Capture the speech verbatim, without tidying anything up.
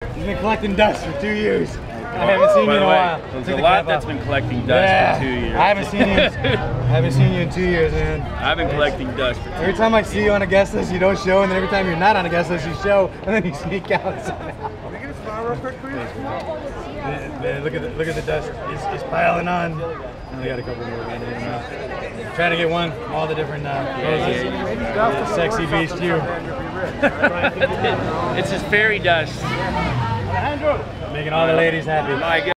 He's been collecting dust for two years. I haven't seen you in a while. There's a lot that's been collecting dust yeah. for two years. I haven't seen you. I haven't seen you in two years, man. I've been collecting dust for two Every time I see you on a guest list, you don't show, and then every time you're not on a guest list, you show, and then you sneak out. Can I get a smile real quick, please? Man, look at the look at the dust. It's, it's piling on. I got a couple more. I'm trying to get one from all the different uh, poses. Yeah, sexy beast, you. It's just fairy dust. Making all the ladies happy. My